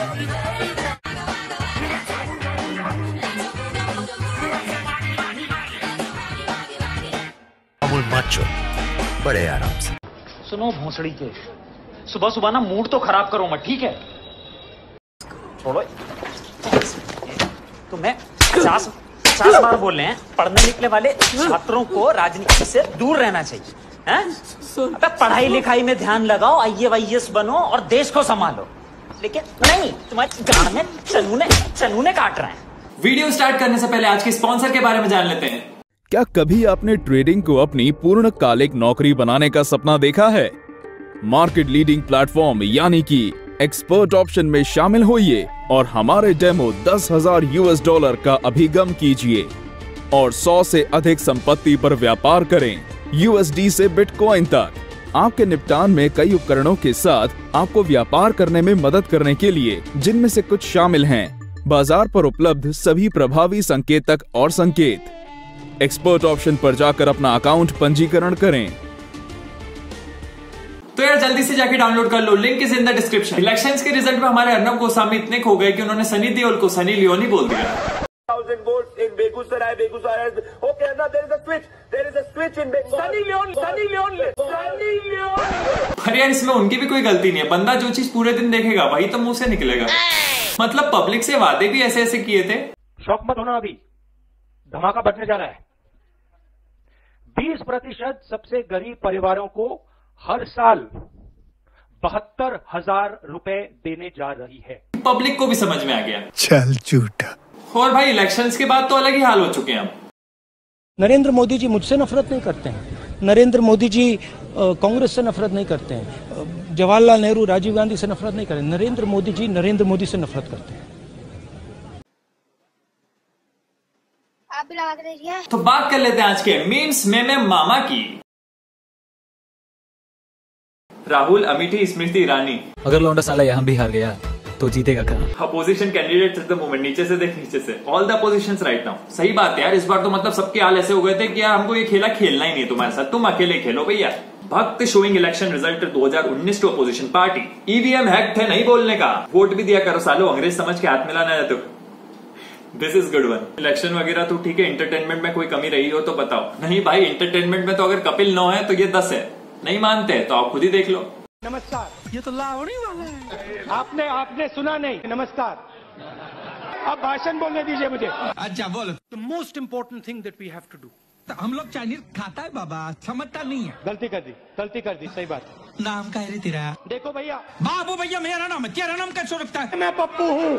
Macho बड़े आराम से। सुनो भोसड़ी के, सुबह सुबह ना मूड तो खराब करो मत, ठीक है? छोड़ो। तुम्हें 50 बार बोल रहे हैं पढ़ने निकले वाले छात्रों को राजनीति से दूर रहना चाहिए, हैं? अबे पढ़ाई लिखाई में ध्यान लगाओ, IAS बनो और देश को संभालो। लेकिन नहीं, तुम्हारी गांड में चनूने काट रहे हैं। वीडियो स्टार्ट करने से पहले आज के स्पॉन्सर के बारे में जान लेते हैं। क्या कभी आपने ट्रेडिंग को अपनी पूर्णकालिक नौकरी बनाने का सपना देखा है? मार्केट लीडिंग प्लेटफॉर्म यानी कि एक्सपर्ट ऑप्शन में शामिल होइए और हमारे डेमो $10,000 का अभिगम कीजिए और 100 से अधिक संपत्ति पर व्यापार करें, USD से बिटकॉइन तक। आपके निपटान में कई उपकरणों के साथ आपको व्यापार करने में मदद करने के लिए, जिनमें से कुछ शामिल हैं बाजार पर उपलब्ध सभी प्रभावी संकेतक और संकेत। एक्सपर्ट ऑप्शन पर जाकर अपना अकाउंट पंजीकरण करें। तो यार जल्दी से जाके डाउनलोड कर लो, link is in the description. Elections के रिजल्ट में हमारे अर्नब गोस्वामी इतने खो गए कि उन्होंने सनी देओल को सनी लियोनी बोल दिया। 1000 votes in Begusaraय. Okay, now there is a switch in Begusaraय. Sunny Leone. अरे यार इसमें उनकी भी कोई गलती नहीं है, बंदा जो चीज पूरे दिन देखेगा वही तो मुंह से निकलेगा। मतलब पब्लिक से वादे भी ऐसे ऐसे किए थे। शौक मत होना, अभी धमाका बढ़ने जा रहा है। 20% सबसे गरीब परिवारों को हर साल 72,000 रुपए देने जा रही है। पब्लिक को भी समझ में आ गया। चल झूठा। और भाई इलेक्शंस के बाद तो अलग ही हाल हो चुके हैं अब। नरेंद्र मोदी जी मुझसे नफरत नहीं करते हैं, नरेंद्र मोदी जी कांग्रेस से नफरत नहीं करते हैं, जवाहरलाल नेहरू राजीव गांधी से नफरत नहीं करते। नरेंद्र मोदी जी नरेंद्र मोदी से नफरत करते हैं। आप भी लगा के देखिए। तो बात कर लेते हैं आज के मीम्स में मामा की। राहुल, अमेठी, स्मृति ईरानी। अगर लौंडा साला यहाँ भी हार गया तो जीतेगा कहाँ? Opposition candidate at the moment, नीचे से देख, नीचे से all the oppositions right now. सही बात है यार, इस बार तो मतलब सबके हाल ऐसे हो गए थे कि यार हमको ये खेला खेलना ही नहीं तुम्हारे साथ, तुम अकेले खेलो भैया। भक्त showing election result 2019 to opposition party. EVM hack थे, नहीं बोलने का, वोट भी दिया करो सालो, अंग्रेज समझ के हाथ मिलाना है तो। This is good one. Election वगैरह तो ठीक है, एंटरटेनमेंट में कोई कमी रही हो तो बताओ। नहीं भाई, एंटरटेनमेंट में तो अगर कपिल 9 है तो ये 10 है। नहीं मानते तो आप खुद ही देख लो। नमस्कार, ये तो लावणी वाला है। आपने सुना नहीं? नमस्कार। अब भाषण बोलने दीजिए मुझे। अच्छा बोलो। The most important thing that we have to do. हम लोग चाइनीज खाता है बाबा, समझता नहीं है। गलती कर दी, सही बात। नाम क्या है तेरा? देखो भैया। बाबू भैया मेरा नाम है, तेरा नाम कैसे रखता है? मैं पप्पू हूँ।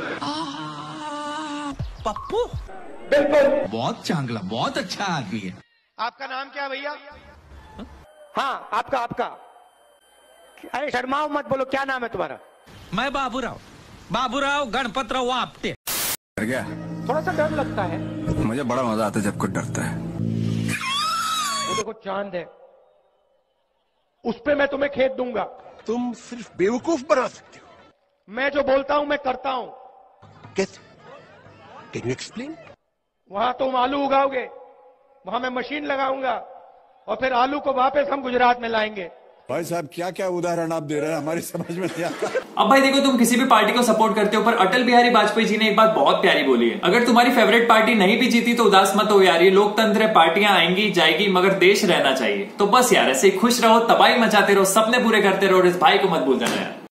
पप्पू? बिल्कुल। बहुत चांगला, बहुत अच्छा आदमी है। आपका नाम क्या है भैया? हाँ, आपका। अरे शर्माओ मत, बोलो क्या नाम है तुम्हारा? मैं बाबूराव गणपतराव आपटे। डर गया? थोड़ा सा डर लगता है। मुझे बड़ा मजा आता है जब कुछ डरता है। वो देखो चांद है, उस पे मैं तुम्हें खेत दूंगा। तुम सिर्फ बेवकूफ बना सकते हो। मैं जो बोलता हूं मैं करता हूं। कैसे? Can you explain? वहां तुम आलू उगाओगे, वहां मैं मशीन लगाऊंगा और फिर आलू को वापस हम गुजरात में लाएंगे। भाई साहब क्या क्या उदाहरण आप दे रहे हैं, हमारी समझ में नहीं आता। अब भाई देखो, तुम किसी भी पार्टी को सपोर्ट करते हो, पर अटल बिहारी वाजपेयी जी ने एक बात बहुत प्यारी बोली है। अगर तुम्हारी फेवरेट पार्टी नहीं भी जीती तो उदास मत हो यार, ये लोकतंत्र है, पार्टियां आएंगी जाएगी मगर देश रहना चाहिए। तो बस यार ऐसे ही खुश रहो, तबाही मचाते रहो, सपने पूरे करते रहो और इस भाई को मत भूल जाना यार।